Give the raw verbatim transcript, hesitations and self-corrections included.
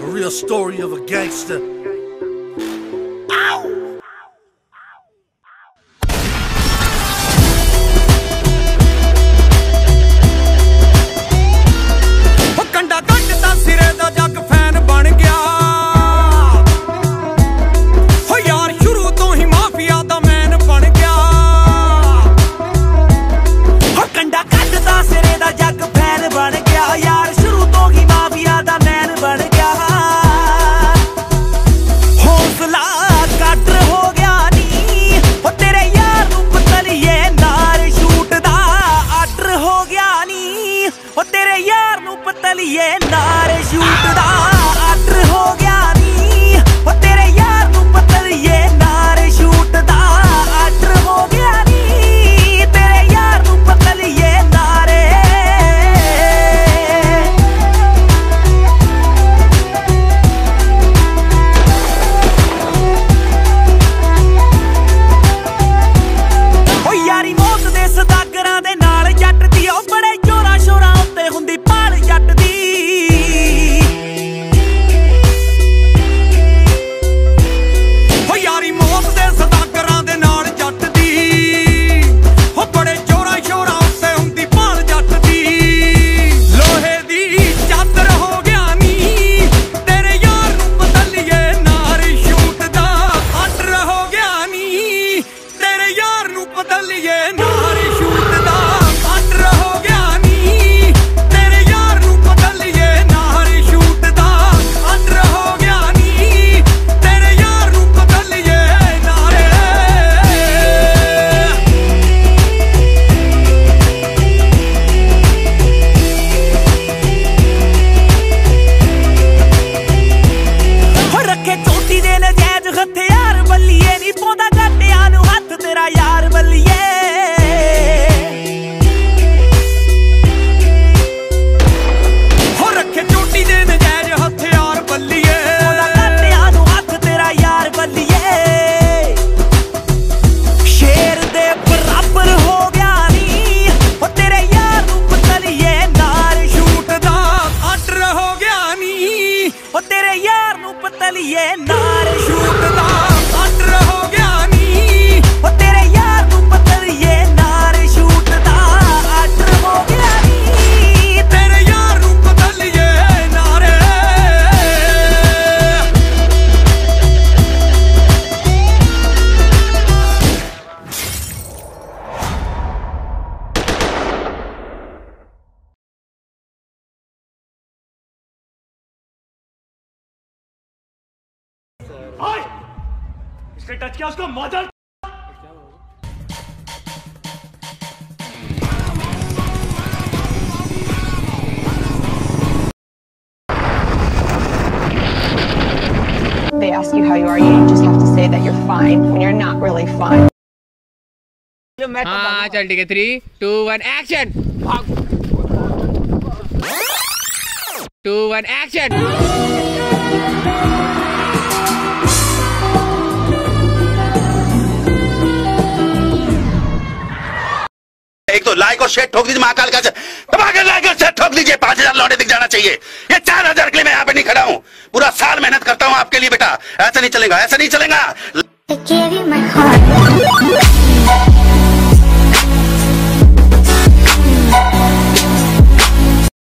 real story of a gangster. Ow! ਕੰਡਾ ਕੱਟਦਾ ਸਿਰੇ ਦਾ ਜੱਗ ਫੈਨ ਬਣ ਗਿਆ ਹੋ ਯਾਰ ਸ਼ੁਰੂ ਤੋਂ ਹੀ ਮਾਫੀਆ ਦਾ ਮੈਨ ਬਣ ਗਿਆ ਹੋ ਕੰਡਾ ਕੱਟਦਾ ਸਿਰੇ ਦਾ ਜੱਗ ਫੈਨ ਬਣ ਗਿਆ ਯਾਰ ਸ਼ੁਰੂ ਤੋਂ ਹੀ ਮਾਫੀਆ ਦਾ ਮੈਨ ਬਣ ਗਿਆ ਹੌਸਲਾ ਕੱਟ ਹੋ ਗਿਆ ਨੀ ਹੋ ਤੇਰੇ ਯਾਰ ਨੂੰ ਪਤਲੀਏ ਨਾਰ ਸ਼ੂਟ ਦਾ ਆਰਡਰ ਹੋ ਗਿਆ ਨੀ ਹੋ ਤੇਰੇ ਯਾਰ ਨੂੰ ਪਤਲੀਏ ਨਾਰ ਸ਼ੂਟ ਦਾ ਆਰਡਰ ਹੋ ਗਿਆ ਨੀ ਹੋ ਤੇਰੇ ਯਾਰ ਨੂੰ ਪਤਲੀਏ ਨਾਰ ਸ਼ੂਟ ਦਾ ਆਰਡਰ ਹੋ ਗਿਆ ਨੀ ਤੇਰੇ ਯਾਰ ਨੂੰ ਪਤਲੀਏ ਨਾਰੇ ਓ ਯਾਰੀ ਮੌਤ ਦੇ ਸਦਾਗਰਾਂ ਦੇ ਨਾਲ ਜੱਟ ਦੀ ਉਹ ਬੜੇ ਜੋਰਾਂ ਸ਼ੋਰਾਂ ਉੱਤੇ ਹੁੰਦੀ ਪਾਲ ਜੱਟ ਦੀ ਓ ਯਾਰੀ ਮੌਤ ਦੇ ਸਦਾਗਰਾਂ ਦੇ ਨਾਲ ਜੱਟ ਦੀ ਓ ਬੜੇ ਜੋਰਾਂ ਸ਼ੋਰਾਂ ਉੱਤੇ ਹੁੰਦੀ ਪਾਲ ਜੱਟ ਦੀ ਲੋਹੇ ਦੀ ਚਾਦਰ ਹੋ ਗਿਆ ਨੀ ਤੇਰੇ ਯਾਰ ਨੂੰ ਬਦਲੀਏ ਨਾਰ ਸ਼ੂਟ ਦਾ ਆਰਡਰ ਹੋ ਗਿਆ ਨੀ ਤੇਰੇ ਯਾਰ ਨੂੰ ਬਦਲੀਏ ਨਾਰ ਸ਼ੂਟ ਦਾ ਆਰਡਰ ਹੋ ਗਿਆ ਨੀ ਤੇਰੇ ਯਾਰ ਨੂੰ ਬਦਲੀਏ ਨਾਰ ਸ਼ੂਟ ਦਾ ਆਰਡਰ ਹੋ ਗਿਆ ਨੀ ਤੇਰੇ ਯਾਰ ਨੂੰ ਬਦਲੀਏ ਨਾਰੇ ਹੋ ਰੱਖੇ ਚੋਟੀ ਦੇ ਨਜਾਇਜ਼ ਹਥਿਆਰ ਬੱਲੀਏ ਨੀ ਪਾਉਂਦਾ ਗੱਟਿਆਂ ਨੂੰ ਹੱਥ ਤੇਰਾ ਯਾਰ ਬੱਲੀਏ ਹੋ ਰੱਖੇ ਚੋਟੀ ਦੇ ਨਜਾਇਜ਼ ਹਥਿਆਰ ਬੱਲੀਏ ਪਾਉਂਦਾ ਗੱਟਿਆਂ ਨੂੰ ਹੱਥ ਤੇਰਾ ਯਾਰ ਬੱਲੀਏ ਸ਼ੇਰ ਦੇ ਬਰਾਬਰ ਹੋ ਗਿਆ ਨੀ ਹੋ ਤੇਰੇ ਯਾਰ ਨੂੰ ਪਤਲੀਏ ਨਾਰ ਸ਼ੂਟ ਦਾ ਆਰਡਰ ਹੋ ਗਿਆ ਨੀ ਹੋ ਤੇਰੇ ਯਾਰ ਨੂੰ ਪਤਲੀਏ ਨਾਰ ਸ਼ੂਟ ਦਾ ਆਰਡਰ ਹੋ ਗਿਆ ਨੀ ਹੋ ਤੇਰੇ ਯਾਰ ਨੂੰ ਪਤਲੀਏ ਨਾਰ ਸ਼ੂਟ ਦਾ ਆਰਡਰ ਹੋ ਗਿਆ ਨੀ ਤੇਰੇ ਯਾਰ ਨੂੰ ਪਤਲੀਏ ਨਾਰੇ ओए! इसने टच किया उसको mother They ask you how you are, you just have to say that you're fine when you're not really fine. हाँ चल ठीक है three two one action two one action एक तो लाइक और शेयर ठोक दीजिए महाकाल का दबा के लाइक और शेयर ठोक दीजिए पांच हजार लौटे दिख जाना चाहिए ये चार हजार के लिए मैं यहाँ पे नहीं खड़ा हूँ पूरा साल मेहनत करता हूँ आपके लिए बेटा ऐसा नहीं चलेगा ऐसा नहीं चलेगा